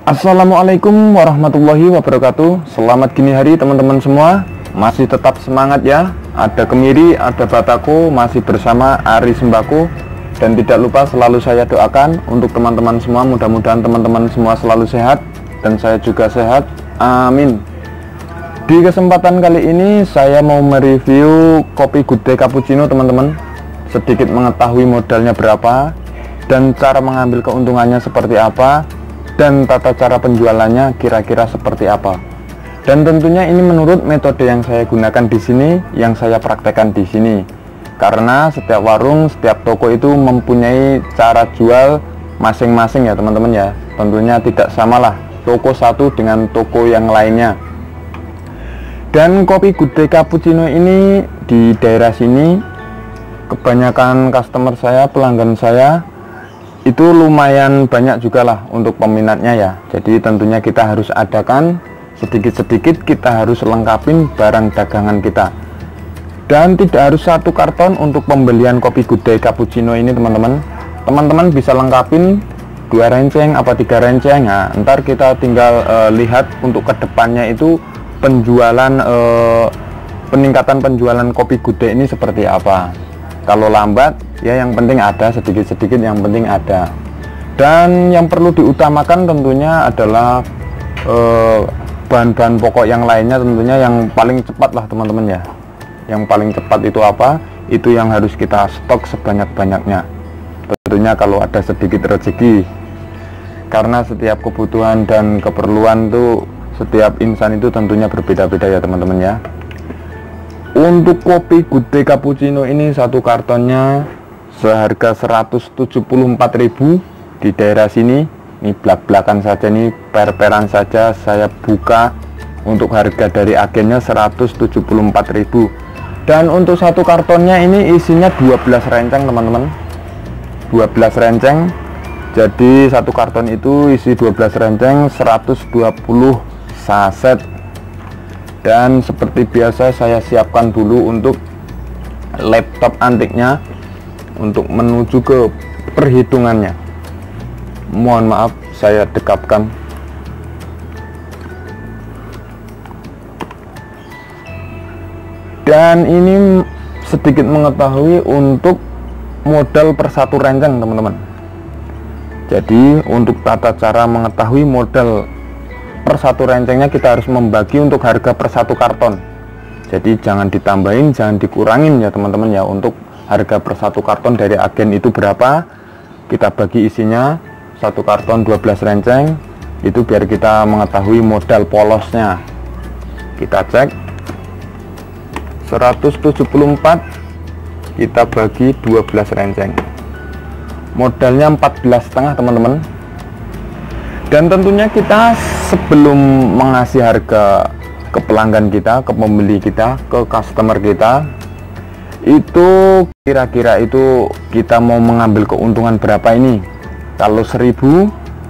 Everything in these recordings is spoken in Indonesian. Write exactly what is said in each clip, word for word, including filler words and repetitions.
Assalamualaikum warahmatullahi wabarakatuh. Selamat gini hari teman-teman semua. Masih tetap semangat ya. Ada kemiri, ada batako, masih bersama Ari Sembako. Dan tidak lupa selalu saya doakan untuk teman-teman semua, mudah-mudahan teman-teman semua selalu sehat dan saya juga sehat. Amin. Di kesempatan kali ini saya mau mereview kopi Good Day Cappuccino teman-teman. Sedikit mengetahui modalnya berapa dan cara mengambil keuntungannya seperti apa, dan tata cara penjualannya kira-kira seperti apa. Dan tentunya ini menurut metode yang saya gunakan di sini, yang saya praktekkan di sini. Karena setiap warung, setiap toko itu mempunyai cara jual masing-masing ya teman-teman ya. Tentunya tidak samalah toko satu dengan toko yang lainnya. Dan kopi Good Day Cappuccino ini di daerah sini kebanyakan customer saya, pelanggan saya itu lumayan banyak juga lah untuk peminatnya ya. Jadi tentunya kita harus adakan sedikit-sedikit, kita harus lengkapin barang dagangan kita. Dan tidak harus satu karton untuk pembelian kopi Good Day Cappuccino ini teman-teman. Teman-teman bisa lengkapin dua renceng apa tiga renceng. Nah, ntar kita tinggal uh, lihat untuk kedepannya itu penjualan uh, peningkatan penjualan kopi Good Day ini seperti apa. Kalau lambat ya yang penting ada sedikit-sedikit, yang penting ada. Dan yang perlu diutamakan tentunya adalah bahan-bahan eh, pokok yang lainnya, tentunya yang paling cepat lah teman-teman ya. Yang paling cepat itu apa? Itu yang harus kita stok sebanyak-banyaknya. Tentunya kalau ada sedikit rezeki, karena setiap kebutuhan dan keperluan tuh setiap insan itu tentunya berbeda-beda ya teman-teman ya. Untuk kopi Good Day Cappuccino ini satu kartonnya seharga seratus tujuh puluh empat ribu di daerah sini. Ini belak-belakan saja, nih per-peran saja saya buka untuk harga dari agennya seratus tujuh puluh empat ribu. Dan untuk satu kartonnya ini isinya dua belas renceng teman-teman. dua belas renceng. Jadi satu karton itu isi dua belas renceng, seratus dua puluh saset. Dan seperti biasa saya siapkan dulu untuk laptop antiknya untuk menuju ke perhitungannya. Mohon maaf saya dekapkan. Dan ini sedikit mengetahui untuk modal per satu renceng teman-teman. Jadi untuk tata cara mengetahui modal per satu rencengnya kita harus membagi untuk harga per satu karton. Jadi jangan ditambahin, jangan dikurangin ya teman-teman ya. Untuk harga per satu karton dari agen itu berapa, kita bagi isinya satu karton dua belas renceng, itu biar kita mengetahui modal polosnya. Kita cek seratus tujuh puluh empat kita bagi dua belas renceng, modalnya empat belas setengah teman-teman. Dan tentunya kita sebelum mengasih harga ke pelanggan kita, ke pembeli kita, ke customer kita, itu kira-kira itu kita mau mengambil keuntungan berapa ini. Kalau seribu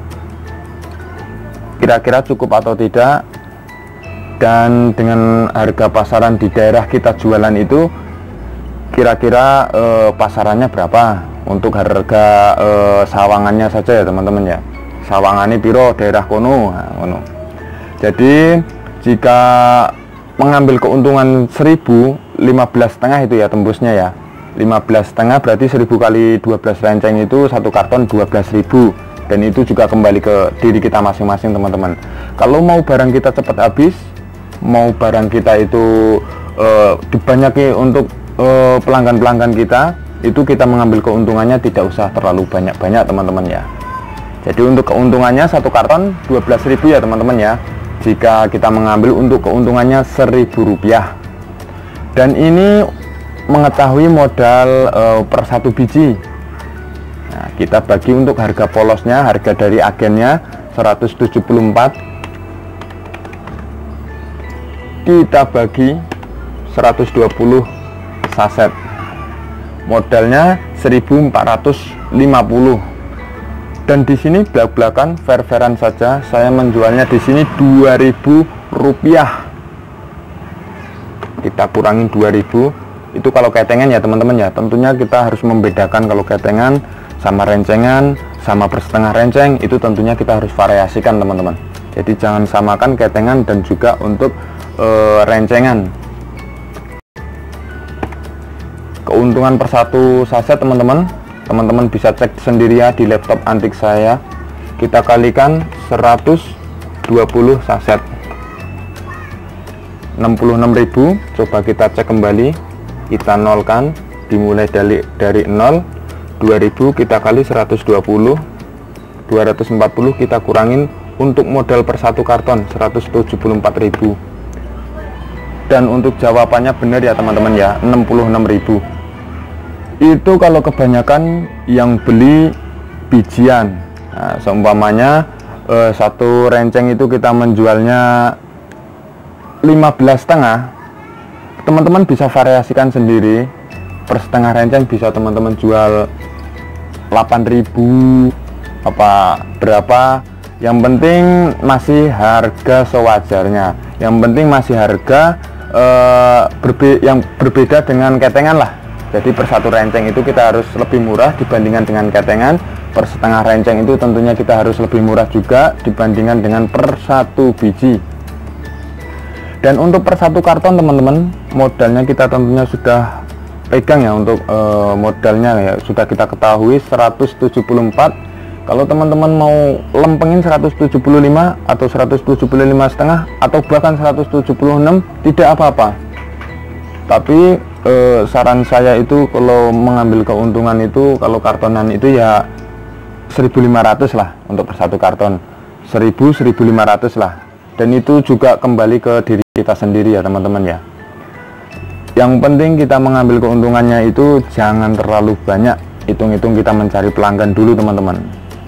kira-kira cukup atau tidak. Dan dengan harga pasaran di daerah kita jualan itu kira-kira eh, pasarannya berapa untuk harga eh, sawangannya saja ya teman-teman ya. Sawangane piro daerah kono, nah, kono. Jadi jika mengambil keuntungan seribu, lima belas setengah itu ya tembusnya ya. lima belas setengah berarti seribu kali dua belas renceng itu satu karton dua belas ribu. Dan itu juga kembali ke diri kita masing-masing teman-teman. Kalau mau barang kita cepat habis, mau barang kita itu uh, dibanyaki untuk pelanggan-pelanggan uh, kita, itu kita mengambil keuntungannya tidak usah terlalu banyak-banyak teman-teman ya. Jadi untuk keuntungannya satu karton dua belas ribu ya teman-teman ya. Jika kita mengambil untuk keuntungannya seribu rupiah. Dan ini mengetahui modal e, per satu biji. Nah, kita bagi untuk harga polosnya, harga dari agennya seratus tujuh puluh empat. Kita bagi seratus dua puluh saset. Modalnya seribu empat ratus lima puluh. Dan di sini belak-belakan fair-fairan saja saya menjualnya di sini dua ribu rupiah. Kita kurangin dua ribu. Itu kalau ketengan ya teman-teman ya. Tentunya kita harus membedakan kalau ketengan sama rencengan sama persetengah renceng, itu tentunya kita harus variasikan teman-teman. Jadi jangan samakan ketengan dan juga untuk e, rencengan. Keuntungan per satu saset teman-teman, teman-teman bisa cek sendiri ya di laptop antik saya. Kita kalikan seratus dua puluh saset, enam puluh enam ribu. Coba kita cek kembali, kita nolkan, dimulai dari dari nol. Dua ribu kita kali seratus dua puluh, dua ratus empat puluh kita kurangin. Untuk modal per satu karton seratus tujuh puluh empat ribu. Dan untuk jawabannya benar ya teman-teman ya, enam puluh enam ribu. Itu kalau kebanyakan yang beli bijian. Nah, seumpamanya eh, satu renceng itu kita menjualnya lima belas setengah, teman-teman bisa variasikan sendiri. Per setengah renceng bisa teman-teman jual delapan ribu apa berapa. Yang penting masih harga sewajarnya. Yang penting masih harga eh, berbe yang berbeda dengan ketengan lah. Jadi per satu renceng itu kita harus lebih murah dibandingkan dengan ketengan. Per setengah renceng itu tentunya kita harus lebih murah juga dibandingkan dengan per satu biji. Dan untuk per satu karton teman-teman, modalnya kita tentunya sudah pegang ya. Untuk eh, modalnya ya sudah kita ketahui seratus tujuh puluh empat. Kalau teman-teman mau lempengin seratus tujuh puluh lima atau seratus tujuh puluh lima setengah atau bahkan seratus tujuh puluh enam, tidak apa-apa. Tapi eh, saran saya itu kalau mengambil keuntungan itu, kalau kartonan itu ya seribu lima ratus lah untuk per satu karton, seribu seribu lima ratus lah. Dan itu juga kembali ke diri kita sendiri ya teman-teman ya. Yang penting kita mengambil keuntungannya itu jangan terlalu banyak. Hitung-hitung kita mencari pelanggan dulu teman-teman.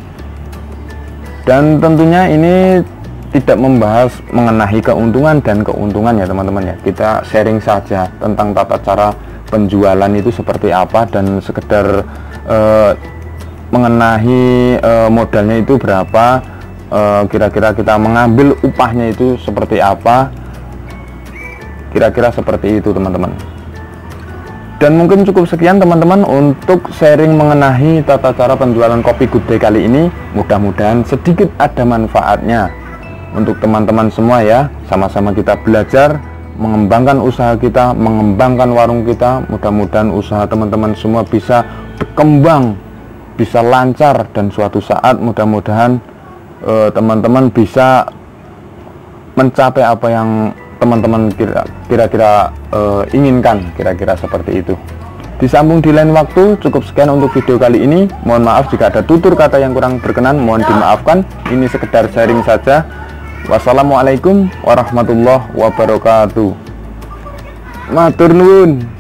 Dan tentunya ini tidak membahas mengenai keuntungan dan keuntungan ya teman-teman ya. Kita sharing saja tentang tata cara penjualan itu seperti apa, dan sekedar eh, mengenai eh, modalnya itu berapa, kira-kira eh, kita mengambil upahnya itu seperti apa, kira-kira seperti itu teman-teman. Dan mungkin cukup sekian teman-teman untuk sharing mengenai tata cara penjualan kopi Good Day kali ini. Mudah-mudahan sedikit ada manfaatnya untuk teman-teman semua ya. Sama-sama kita belajar mengembangkan usaha kita, mengembangkan warung kita. Mudah-mudahan usaha teman-teman semua bisa berkembang, bisa lancar, dan suatu saat mudah-mudahan teman-teman eh, bisa mencapai apa yang teman-teman kira-kira uh, inginkan, kira-kira seperti itu. Disambung di lain waktu. Cukup sekian untuk video kali ini. Mohon maaf jika ada tutur kata yang kurang berkenan, mohon dimaafkan. Ini sekedar sharing saja. Wassalamualaikum warahmatullahi wabarakatuh. Matur nuwun.